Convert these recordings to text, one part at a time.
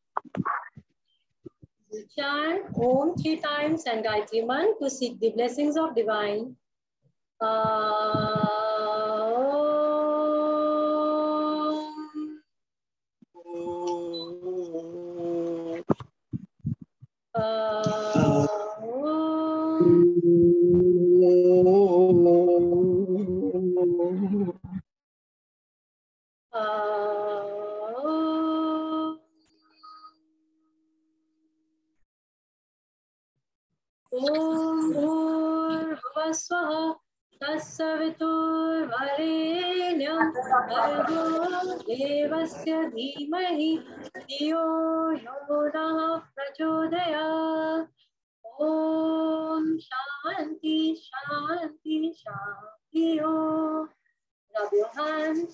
We chant Om 3 times and Gayatri Mantra to seek the blessings of divine. Om Bhurbhuvah Swaha Tassavituर्वरेण्यं भर्गो देवस्य धीमहि धियो यो नः प्रचोदयात्. Om Shanti Shanti Shanti Om. Rub your hands,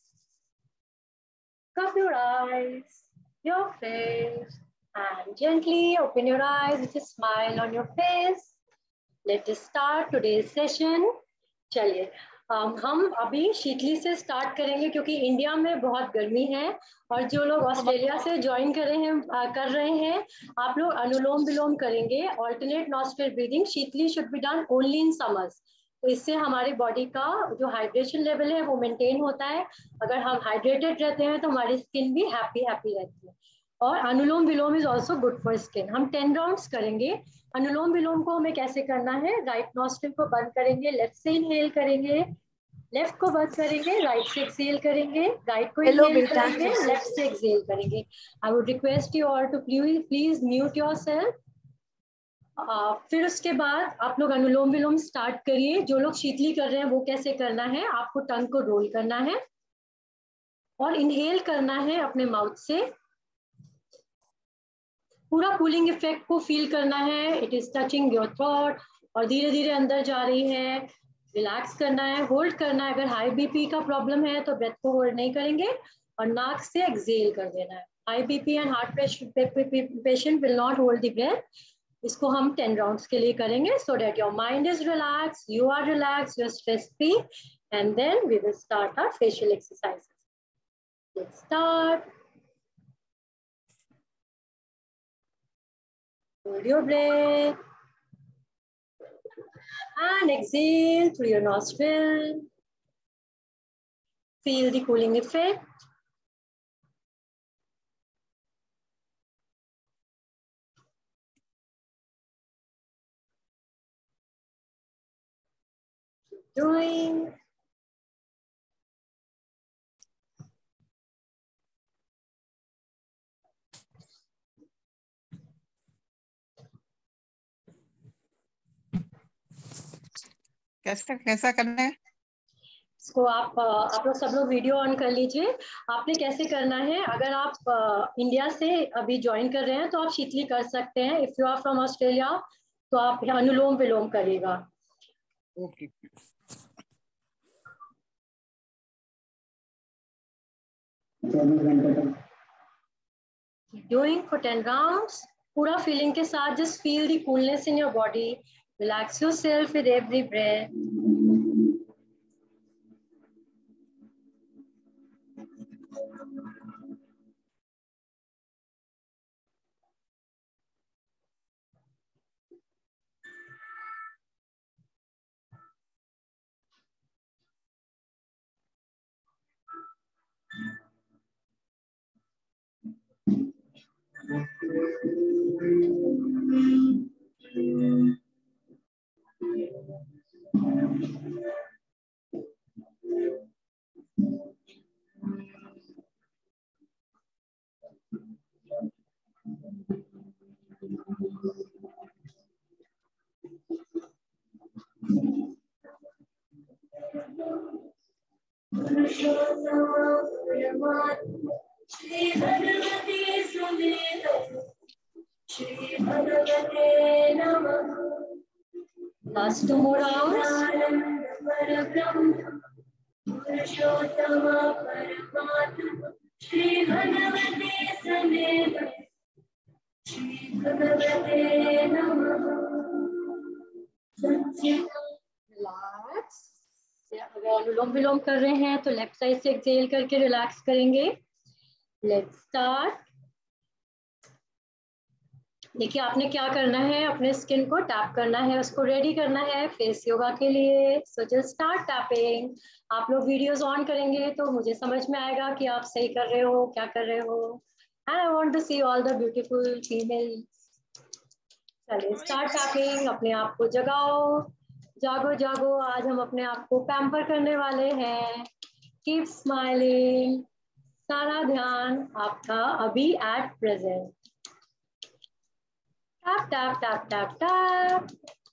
cup your eyes, your face, and gently open your eyes with a smile on your face. Let us start today's session. चलिए हम अभी शीतली से स्टार्ट करेंगे क्योंकि इंडिया में बहुत गर्मी है और जो लोग ऑस्ट्रेलिया से ज्वाइन कर रहे हैं आप लोग अनुलोम विलोम करेंगे. Alternate nostril breathing. Sheetali should be done only in summers. तो इससे हमारी बॉडी का जो हाइड्रेशन लेवल है वो मेंटेन होता है. अगर हम हाइड्रेटेड रहते हैं तो हमारी स्किन भी हैप्पी रहती है. और anulom vilom is also good for skin. हम 10 राउंड्स करेंगे. अनुलोम विलोम को हमें कैसे करना है? राइट नॉस्ट्रिल को बंद करेंगे, लेफ्ट से इनहेल करेंगे, लेफ्ट को बंद करेंगे, राइट से एक्सहेल करेंगे, राइट को इनहेल करेंगे, लेफ्ट से एक्सहेल करेंगे. I would request you all to please mute yourself. फिर उसके बाद आप लोग अनुलोम विलोम स्टार्ट करिए. जो लोग शीतली कर रहे हैं वो कैसे करना है? आपको टंग को रोल करना है और इनहेल करना है अपने माउथ से. पूरा कूलिंग इफेक्ट को फील करना है. It is touching your throat और धीरे धीरे अंदर जा रही है. रिलैक्स करना है, होल्ड करना है. अगर हाई बीपी का प्रॉब्लम है तो ब्रेथ को होल्ड नहीं करेंगे और नाक से एक्सहेल कर देना है. High BP and heart patient will not hold the breath. इसको हम 10 राउंड्स के लिए करेंगे so that your mind is relax, you are relax, you are stress free. And then we will start our facial exercises. Let's start. Hold your breath and exhale through your nostril. Feel the cooling effect. Keep doing. कैसा करना है इसको? आप लोग सब लोग video on कर लीजिए. आपने कैसे करना है? अगर आप इंडिया से अभी ज्वाइन कर रहे हैं तो आप शीतली कर सकते हैं. If you are from Australia तो आप अनुलोम विलोम करिएगा. Okay. Keep doing for 10 rounds. पूरा फीलिंग के साथ just feel the coolness in your body. Relax yourself with every breath. Shri Bhagavate Sumedha Shri Bhagavate Namaha. Last 2 more rounds. Purushottama Paramatma Shri Bhagavate Sumedha Shri Bhagavate Namaha. Relax. अगर अनुलोम विलोम कर रहे हैं तो left side से exhale करके relax करेंगे. Let's start. देखिए आपने क्या करना है, अपने स्किन को टैप करना है, उसको रेडी करना है फेस योगा के लिए। So just start tapping. आप लोग वीडियोस ऑन करेंगे तो मुझे समझ में आएगा कि आप सही कर रहे हो, क्या कर रहे हो। And I want to see all the beautiful female. चलिए स्टार्ट टैपिंग, अपने आप को जगाओ। जागो जागो, आज हम अपने आप को पैम्पर करने वाले हैं। Keep smiling. सारा ध्यान आपका अभी at present. Tap tap tap tap tap.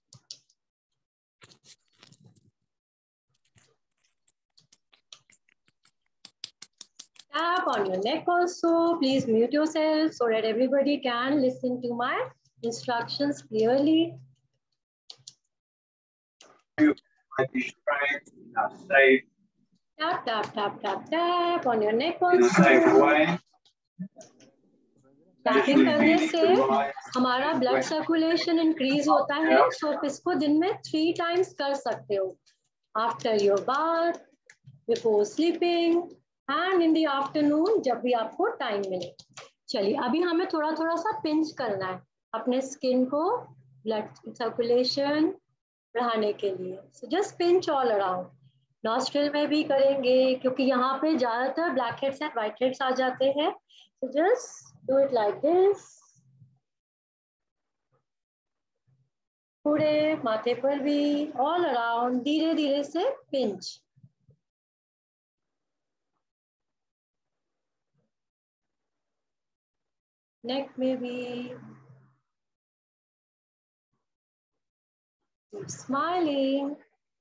Tap on your neck also. Please mute yourself so that everybody can listen to my instructions clearly. You might be strength in a safe, Tap, tap, tap, tap, tap on your neck in a safe also. way. Tapping करने Meaning से to rise हमारा and blood when circulation increase होता है। सो आप इसको दिन में 3 times कर सकते हो। After your bath, before sleeping and in the afternoon, जब भी आपको टाइम मिले। चलिए अभी हमें थोड़ा थोड़ा सा पिंच करना है अपने स्किन को, ब्लड सर्कुलेशन बढ़ाने के लिए। So just pinch all around. Nostril में भी करेंगे क्योंकि यहाँ पे ज्यादातर blackheads and whiteheads आ जाते हैं। So just do it like this. पूरे माथे पर भी, ऑल अराउंड धीरे धीरे से पिंच। नेक में भी। Keep smiling.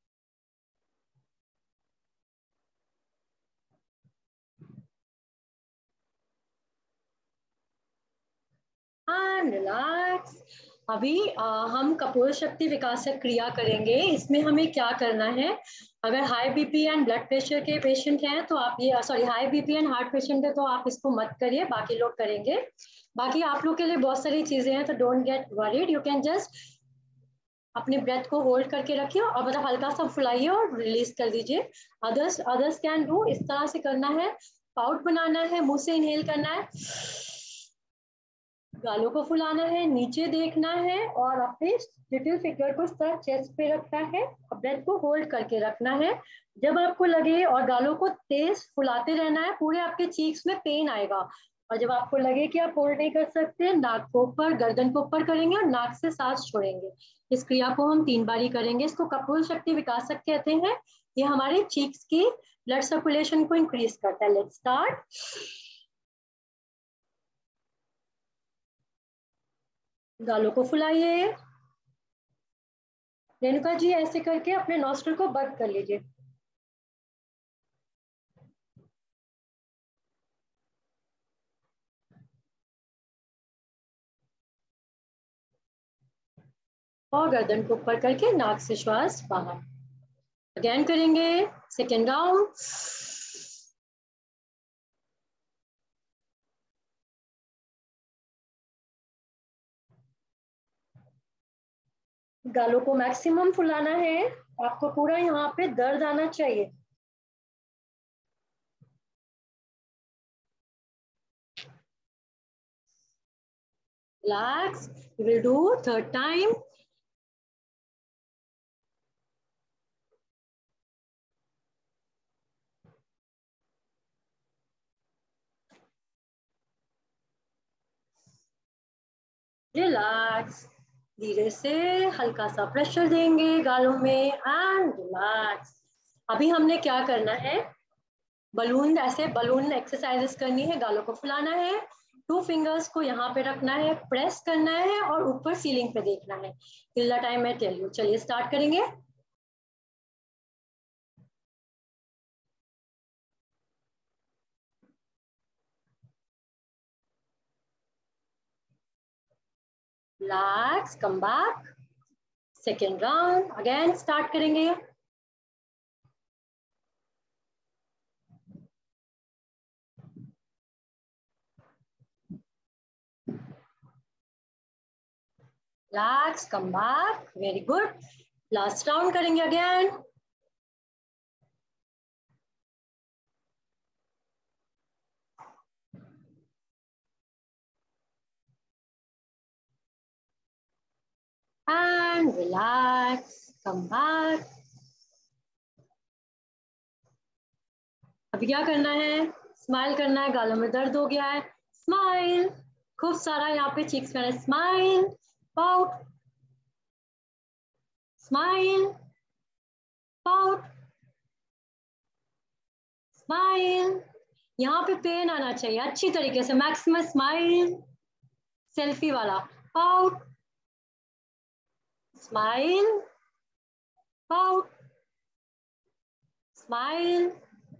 And relax. अभी हम कपोल शक्ति विकासक क्रिया करेंगे। इसमें हमें क्या करना है, अगर high BP and blood pressure के पेशेंट हैं तो आप ये, sorry high BP and heart patient है तो आप इसको मत करिए, बाकी लोग करेंगे। बाकी आप लोग के लिए बहुत सारी चीजें हैं तो don't get worried, you can just अपने ब्रेथ को होल्ड करके रखिए और मतलब हल्का सा फुलाइए और रिलीज कर दीजिए। अदर्स कैन डू, इस तरह से करना है। पाउट बनाना है, मुंह से इनहेल करना है, गालों को फुलाना है, नीचे देखना है और अपने लिटिल फिंगर को इस तरह चेस्ट पे रखना है और ब्रेथ को होल्ड करके रखना है। जब आपको लगे, और गालों को तेज फुलाते रहना है, पूरे आपके चीक्स में पेन आएगा। और जब आपको लगे कि आप होल्ड नहीं कर सकते, नाक को ऊपर, गर्दन को ऊपर करेंगे और नाक से सांस छोड़ेंगे। इस क्रिया को हम 3 बार ही करेंगे। इसको कपोल शक्ति विकासक कहते हैं। ये हमारे चीक्स की ब्लड सर्कुलेशन को इंक्रीज करता है। Let's start. गालों को फुलाइए। रेणुका जी ऐसे करके अपने नॉस्ट्रिल को बंद कर लीजिए। और गर्दन को ऊपर करके नाक से श्वास बाहर। अगेन करेंगे, सेकेंड राउंड। गालों को मैक्सिमम फुलाना है, आपको पूरा यहाँ पे दर्द आना चाहिए। Relax. We will do third time. Relax. धीरे से हल्का सा प्रेशर देंगे गालों में एंड रिलैक्स। अभी हमने क्या करना है, बलून, ऐसे बलून एक्सरसाइजेस करनी है। गालों को फुलाना है, 2 फिंगर्स को यहाँ पे रखना है, प्रेस करना है और ऊपर सीलिंग पे देखना है टिल द टाइम मैं टेल यू। चलिए स्टार्ट करेंगे। Relax, come back, second round again start करेंगे। Relax, come back, very good. Last round करेंगे again. and relax. Come back. अभी क्या करना है? स्माइल करना है. गालों में दर्द हो गया है. स्माइल. खूब सारा यहाँ पे चीक्स में smile. Pout. Smile. Pout. Smile. यहाँ पे पेन आना चाहिए अच्छी तरीके से. Maximum smile. सेल्फी वाला. Pout. Smile. Pout. Smile.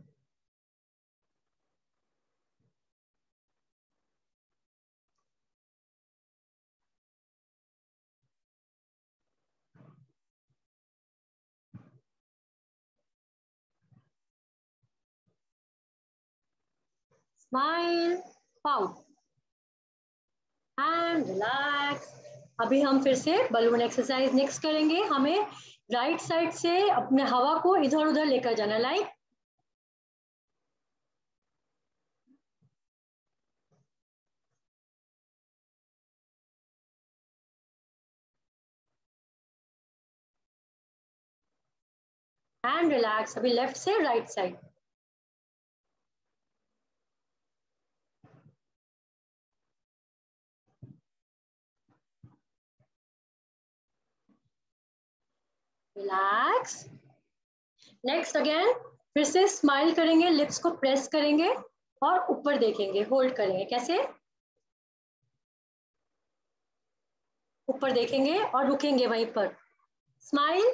Smile. Pout. And relax. अभी हम फिर से बलून एक्सरसाइज नेक्स्ट करेंगे. हमें राइट साइड से अपने हवा को इधर उधर लेकर जाना. Like and relax. अभी लेफ्ट से right side. Relax. Next again फिर से स्माइल करेंगे. लिप्स को प्रेस करेंगे और ऊपर देखेंगे. होल्ड करेंगे. कैसे? ऊपर देखेंगे और रुकेंगे वहीं पर. स्माइल.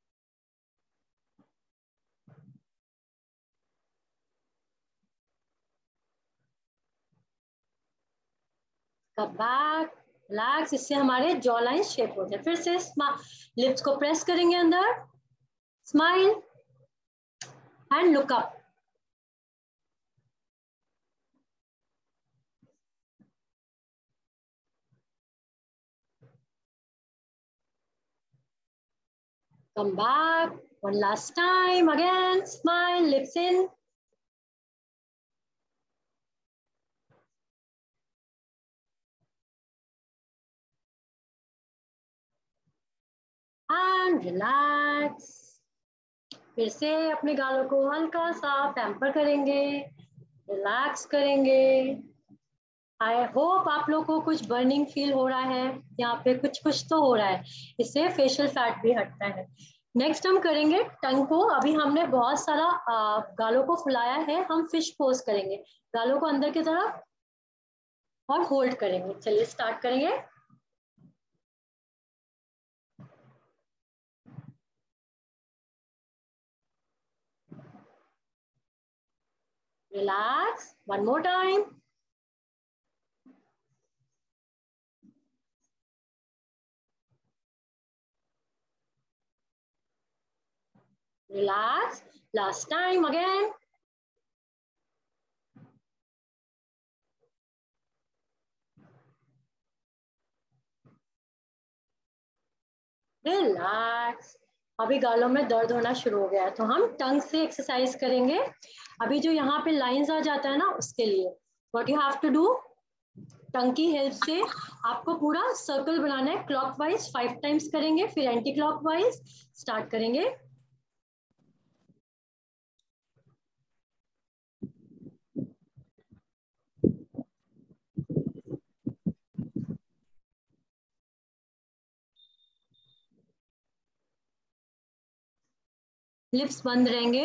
Come back. रिलैक्स. इससे हमारे जॉ लाइन शेप हो जाए. फिर से लिप्स को प्रेस करेंगे अंदर. Smile and look up. Come back. One last time. Again. Smile. Lips in. And relax. फिर से अपने गालों को हल्का सा पैम्पर करेंगे. रिलैक्स करेंगे. आई होप आप लोग को कुछ बर्निंग फील हो रहा है. यहाँ पे कुछ कुछ तो हो रहा है. इससे फेशियल फैट भी हटता है. नेक्स्ट हम करेंगे टंग को. अभी हमने बहुत सारा गालों को फुलाया है. हम फिश पोज करेंगे. गालों को अंदर की तरफ और होल्ड करेंगे. चलिए स्टार्ट करेंगे. Relax. One more time. Relax. Last time again. Relax. अभी गालों में दर्द होना शुरू हो गया है तो हम टंग से एक्सरसाइज करेंगे. अभी जो यहाँ पे लाइंस आ जाता है ना उसके लिए what you have to do. Tongue की हेल्प से आपको पूरा सर्कल बनाना है. क्लॉकवाइज 5 टाइम्स करेंगे. फिर एंटी क्लॉकवाइज. स्टार्ट करेंगे. लिप्स बंद रहेंगे.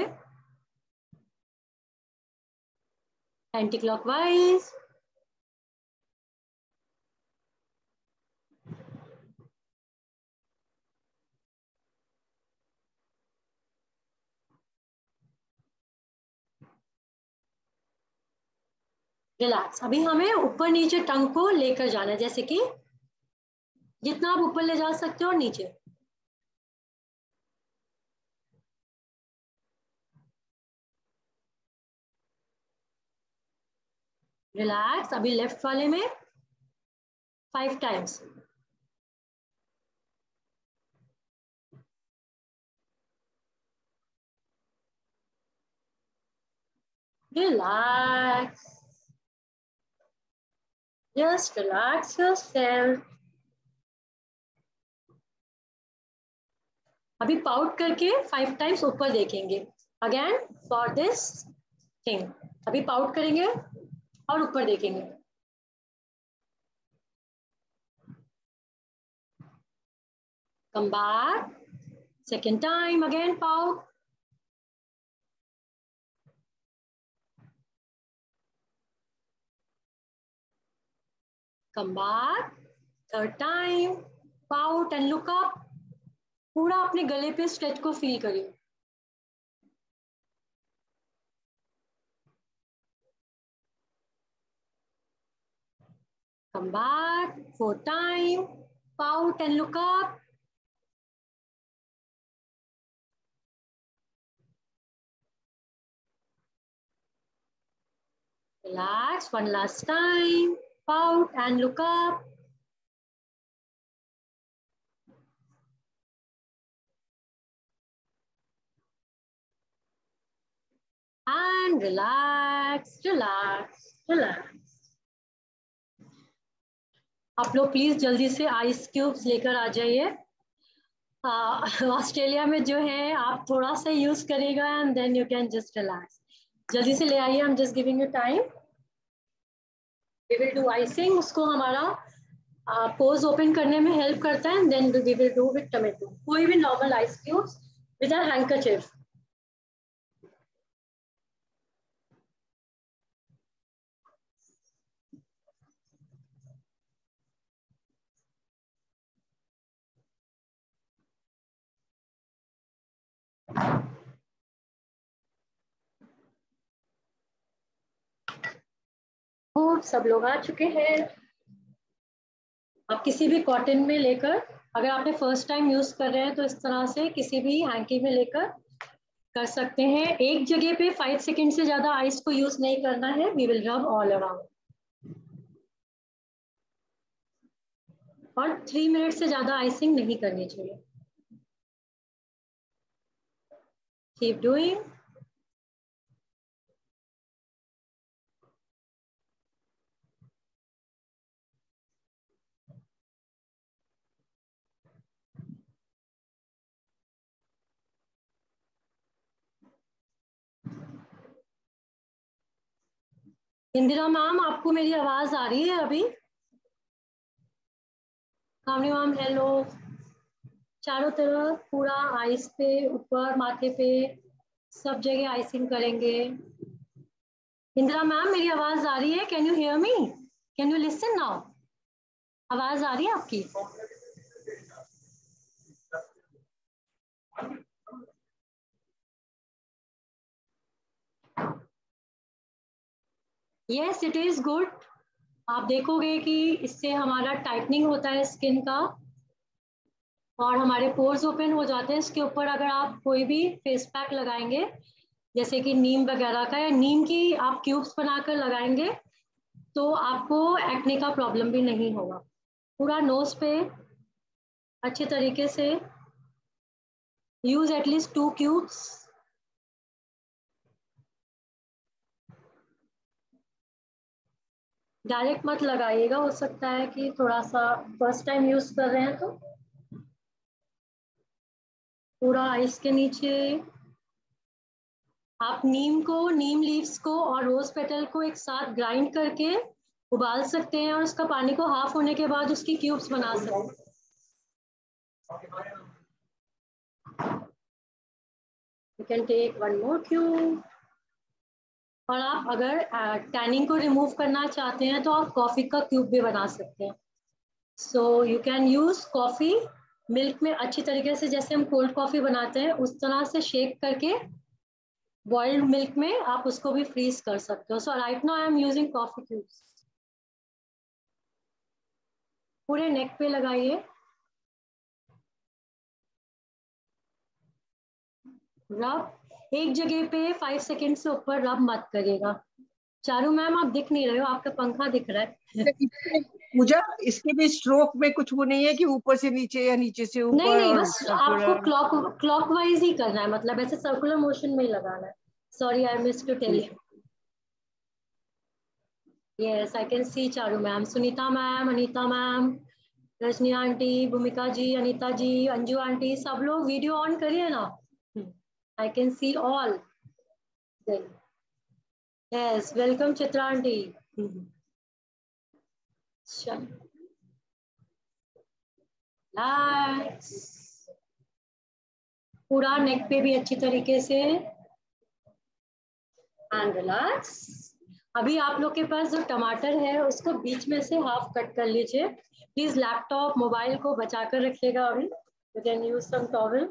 Anticlockwise. रिलैक्स. अभी हमें ऊपर नीचे टंग को लेकर जाना है. जैसे कि जितना आप ऊपर ले जा सकते हो और नीचे. रिलैक्स. अभी लेफ्ट वाले में 5 times. Relax. Just relax yourself. अभी पाउट करके 5 टाइम्स ऊपर देखेंगे अगेन फॉर दिस थिंग। अभी पाउट करेंगे और ऊपर देखेंगे। Come back, second time, again pout, come back, third time, pout and look up. पूरा अपने गले पे स्ट्रेच को फील करिए। Come back, 4 times, pout and look up. Relax, one last time, pout and look up. And relax, relax, relax. आप लोग please जल्दी से आइस क्यूब्स लेकर आ जाइए। ऑस्ट्रेलिया में जो है आप थोड़ा सा यूज करेगा and then you can just relax. जल्दी से ले आइए, I am just giving you time. We will do icing, उसको हमारा पोज ओपन करने में हेल्प करता है। Then we will do with tomato. कोई भी normal ice cubes with a handkerchief. सब लोग आ चुके हैं। आप किसी भी कॉटन में लेकर, अगर आपने फर्स्ट टाइम यूज कर रहे हैं तो इस तरह से किसी भी हैंकी में लेकर कर सकते हैं। एक जगह पे 5 सेकेंड से ज्यादा आइस को यूज नहीं करना है। We will rub all around. और 3 मिनट से ज्यादा आइसिंग नहीं करनी चाहिए। Keep doing. इंदिरा मैम, आपको मेरी आवाज आ रही है अभी? Kamini ma'am hello. चारों तरफ पूरा आइस पे, ऊपर माथे पे, सब जगह आइसिंग करेंगे। इंदिरा मैम मेरी आवाज आ रही है? Can you hear me? Can you listen now? आवाज आ रही है आपकी? Yes it is good. आप देखोगे कि इससे हमारा टाइटनिंग होता है स्किन का और हमारे पोर्स ओपन हो जाते हैं। इसके ऊपर अगर आप कोई भी फेस पैक लगाएंगे, जैसे कि नीम वगैरह का, या नीम की आप क्यूब्स बनाकर लगाएंगे, तो आपको एक्ने का प्रॉब्लम भी नहीं होगा। पूरा नोज पे अच्छे तरीके से यूज एटलीस्ट 2 क्यूब्स। डायरेक्ट मत लगाइएगा, हो सकता है कि थोड़ा सा फर्स्ट टाइम यूज कर रहे हैं तो। पूरा आइस के नीचे आप नीम लीव्स को और रोज पेटल को एक साथ ग्राइंड करके उबाल सकते हैं और उसका पानी को हाफ होने के बाद उसकी क्यूब्स बना सकते हैं। You can take one more cube। और आप अगर टैनिंग को रिमूव करना चाहते हैं तो आप कॉफी का क्यूब भी बना सकते हैं। So you can use coffee milk में अच्छी तरीके से, जैसे हम कोल्ड कॉफी बनाते हैं उस तरह से शेक करके बॉइल्ड मिल्क में आप उसको भी फ्रीज कर सकते हो। So right now I am using coffee cubes. पूरे नेक पे लगाइए। रब एक जगह पे 5 सेकेंड से ऊपर रब मत करिएगा। चारू मैम आप दिख नहीं रहे हो, आपका पंखा दिख रहा है। पूजा, इसके भी स्ट्रोक में कुछ वो नहीं है कि ऊपर से नीचे या नीचे से ऊपर? नहीं नहीं, और बस आपको क्लॉकवाइज ही करना है, मतलब ऐसे सर्कुलर मोशन में ही लगाना है। Sorry I miss to tell you. Yes I can see Charu ma'am, Sunita ma'am, Anita ma'am, Rajni aunty, Bhumika ji, Anita ji, Anju aunty, सब लोग वीडियो ऑन करिए ना. I can see all. Yes, welcome Chitra aunty. Relax, पूरा नेक पे भी अच्छी तरीके से. And relax. अभी आप लोग के पास जो टमाटर है उसको बीच में से हाफ कट कर लीजिए. प्लीज लैपटॉप मोबाइल को बचा कर रखिएगा. अभी you can use some towel.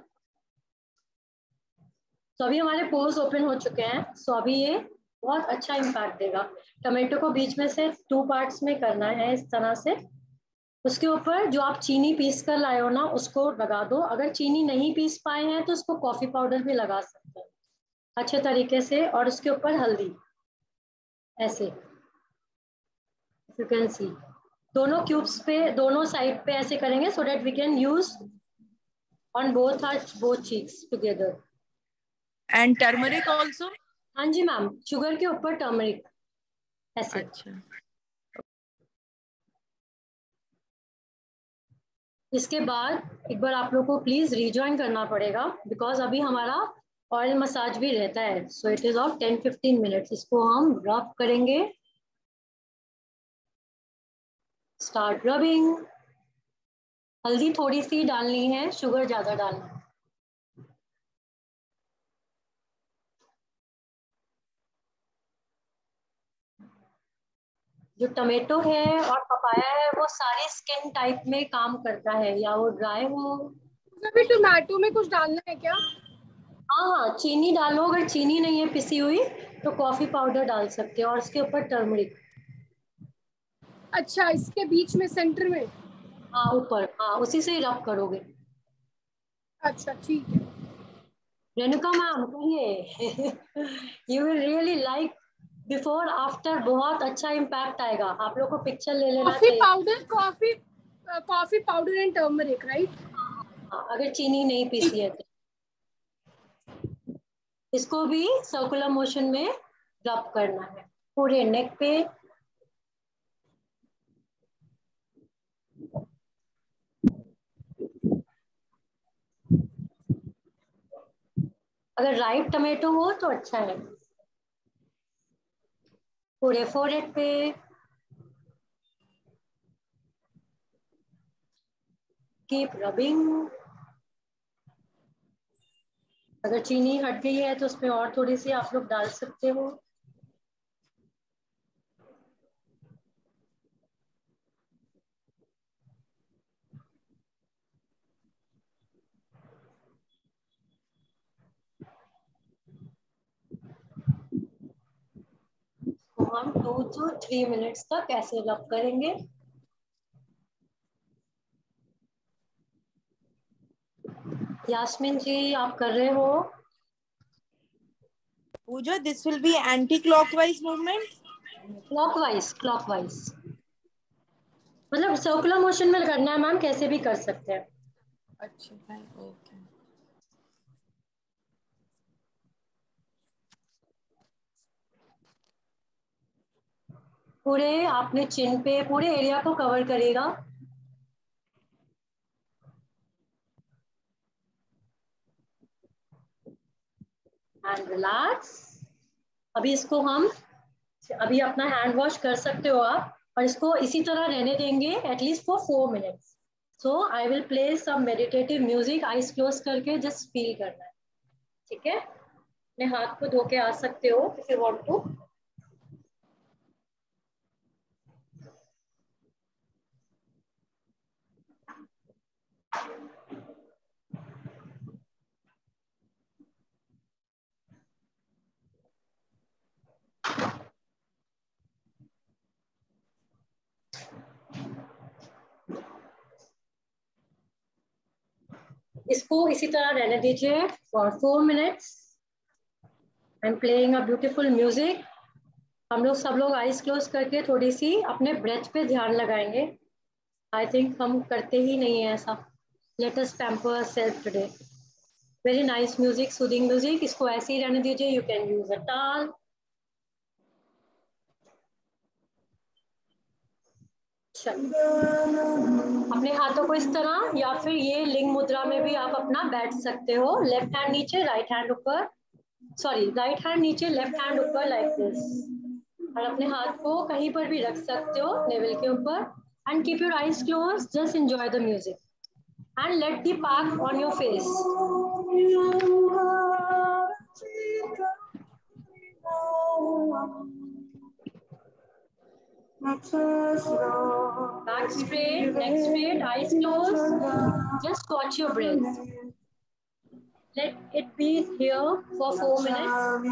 तो अभी हमारे पोर्स ओपन हो चुके हैं. सो अभी ये बहुत अच्छा इम्पैक्ट देगा. टमाटो को बीच में से 2 पार्ट्स में करना है इस तरह से. उसके ऊपर जो आप चीनी पीस कर लाए हो ना उसको लगा दो. अगर चीनी नहीं पीस पाए हैं तो उसको कॉफी पाउडर भी लगा सकते हैं अच्छे तरीके से. और उसके ऊपर हल्दी ऐसे, यू कैन सी. दोनों क्यूब्स पे, दोनों साइड पे ऐसे करेंगे so that we can use on both cheeks together. And turmeric also. हाँ जी मैम, शुगर के ऊपर टर्मरिक ऐसे. अच्छा. इसके बाद एक बार आप लोग को प्लीज रिजॉइन करना पड़ेगा बिकॉज अभी हमारा ऑयल मसाज भी रहता है. So it is of 10-15 minutes. इसको हम रब करेंगे. Start rubbing. हल्दी थोड़ी सी डालनी है, शुगर ज्यादा डालना है. जो टमेटो है और पपाया है वो सारे स्किन टाइप में काम करता है, या वो ड्राई हो. अभी टोमेटो में कुछ डालना है क्या? हाँ हाँ, चीनी डालो. अगर चीनी नहीं है पिसी हुई तो कॉफी पाउडर डाल सकते हो. और उसके ऊपर टर्मरिक. अच्छा, इसके बीच में सेंटर में? हाँ ऊपर, हाँ उसी से ही रब करोगे. अच्छा ठीक है. रेणुका मैम कहिए. You will really like. Before after बहुत अच्छा इम्पैक्ट आएगा. आप लोग को पिक्चर ले लेना कॉफी चाहिए. Powder, coffee powder and turmeric, right? हाँ, अगर चीनी नहीं पीसी है तो. इसको भी सर्कुलर मोशन में रब करना है पूरे नेक पे. अगर राइट टमेटो हो तो अच्छा है. पूरे फोरहेड पे. Keep rubbing. अगर चीनी हट गई है तो उसमें और थोड़ी सी आप लोग डाल सकते हो. तो हम 2 to 3 मिनट्स तक ऐसे रब करेंगे. यास्मीन जी आप कर रहे हो? Puja, this will be anti clockwise movement. Clockwise मतलब सर्कुलर मोशन में करना है मैम, कैसे भी कर सकते हैं. अच्छा, ओके. पूरे आपने चिन पे पूरे एरिया को कवर करेगा. And relax. अभी इसको हम, अभी अपना हैंड वॉश कर सकते हो आप. और इसको इसी तरह रहने देंगे at least for 4 minutes. So I will play some meditative music. Eyes close करके जस्ट फील करना है. ठीक है, अपने हाथ को धो के आ सकते हो इफ यू वांट टू. इसको इसी तरह रहने दीजिए for 4 minutes. I am playing a beautiful music. हम लोग सब लोग आईज क्लोज करके थोड़ी सी अपने ब्रेथ पे ध्यान लगाएंगे. आई थिंक हम करते ही नहीं है ऐसा. Let us pamper ourself today. Very nice music, soothing music. इसको ऐसे ही रहने दीजिए. यू कैन यूज अ टाल. अपने हाथों को इस तरह या फिर ये लिंग मुद्रा में भी आप अपना बैठ सकते हो। लेफ्ट हैंड नीचे, राइट हैंड ऊपर, सॉरी राइट हैंड नीचे, लेफ्ट हैंड ऊपर, लाइक दिस। और अपने हाथ को कहीं पर भी रख सकते हो नेवल के ऊपर। And keep your eyes close, just enjoy the music and let the pack on your face. Back straight, neck straight, eyes closed. Just watch your breath. Let it be here for 4 minutes.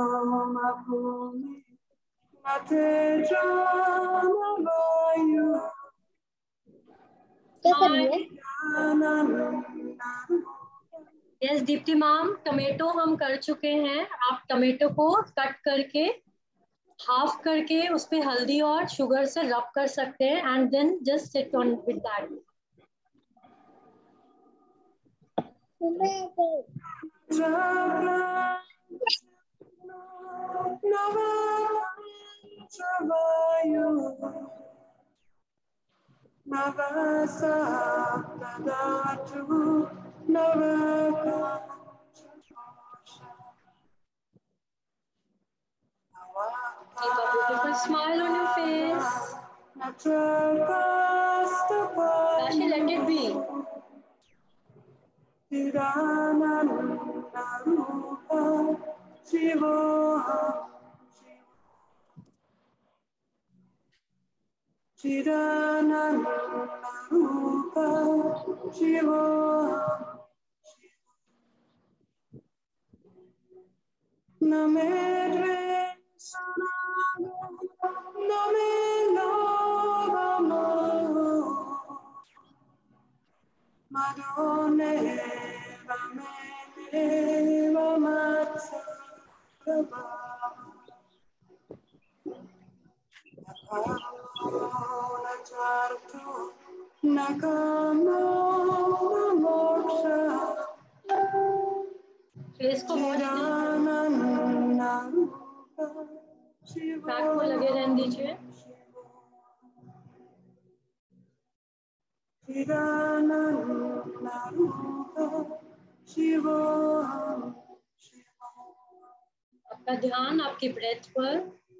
Yes, Deepti ma'am, tomato हम कर चुके हैं। आप tomato को cut करके half करके उस पे हल्दी और शुगर से रब कर सकते हैं and then just sit on with that. Keep a beautiful smile on your face. Rashi, let it be. Face को बैक को लगे रहने दीजिए। आपका ध्यान आपकी ब्रेथ पर।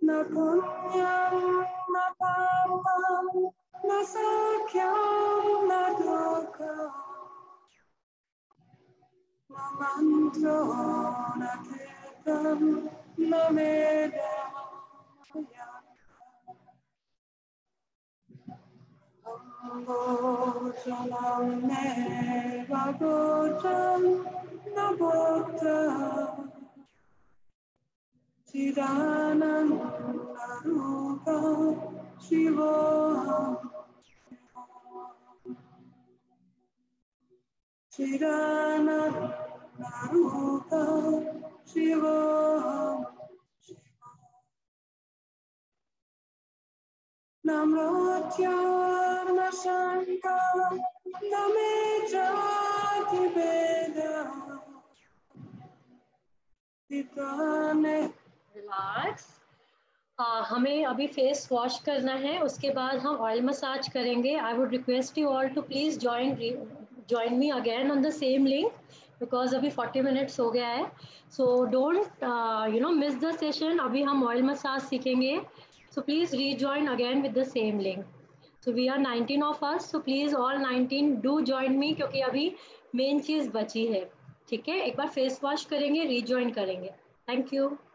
रिलैक्स। हमें अभी फेस वॉश करना है, उसके बाद हम ऑयल मसाज करेंगे। I would request you all to please join me again on the same link because अभी 40 मिनट्स हो गया है। So don't miss the session. अभी हम ऑयल मसाज सीखेंगे, so please rejoin again with the same link. So we are 19 of us, so please all 19 do join me क्योंकि अभी main चीज़ बची है। ठीक है, एक बार फेस वॉश करेंगे, रीजॉइन करेंगे। Thank you.